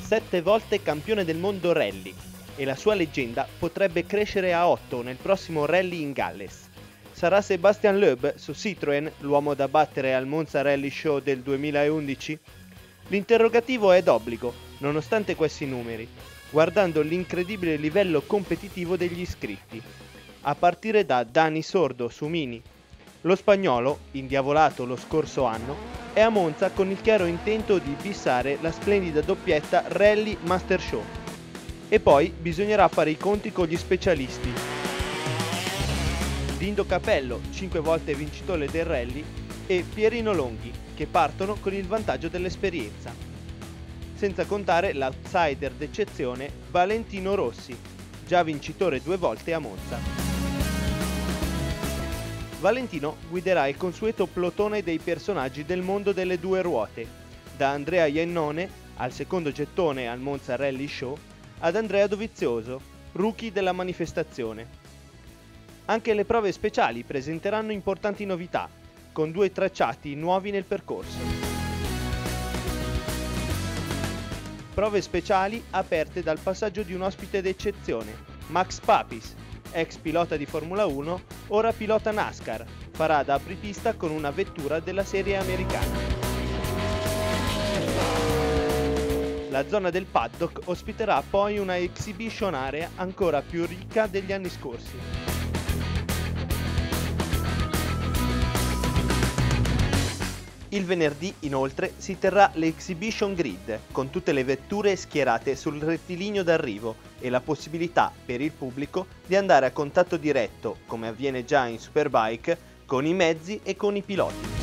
7 volte campione del mondo rally e la sua leggenda potrebbe crescere a 8 nel prossimo rally in Galles. Sarà Sébastien Loeb su Citroën l'uomo da battere al Monza Rally Show del 2011? L'interrogativo è d'obbligo, nonostante questi numeri, guardando l'incredibile livello competitivo degli iscritti, a partire da Dani Sordo su Mini. Lo spagnolo, indiavolato lo scorso anno, è a Monza con il chiaro intento di bissare la splendida doppietta Rally Master Show. E poi bisognerà fare i conti con gli specialisti. Dindo Capello, 5 volte vincitore del rally, e Pierino Longhi, che partono con il vantaggio dell'esperienza. Senza contare l'outsider d'eccezione Valentino Rossi, già vincitore 2 volte a Monza. Valentino guiderà il consueto plotone dei personaggi del mondo delle due ruote, da Andrea Iannone, al secondo gettone al Monza Rally Show, ad Andrea Dovizioso, rookie della manifestazione. Anche le prove speciali presenteranno importanti novità, con 2 tracciati nuovi nel percorso. Prove speciali aperte dal passaggio di un ospite d'eccezione, Max Papis, ex pilota di Formula 1, ora pilota NASCAR, farà da apripista con una vettura della serie americana. La zona del paddock ospiterà poi una exhibition area ancora più ricca degli anni scorsi. Il venerdì, inoltre, si terrà l'Exhibition Grid, con tutte le vetture schierate sul rettilineo d'arrivo e la possibilità per il pubblico di andare a contatto diretto, come avviene già in Superbike, con i mezzi e con i piloti.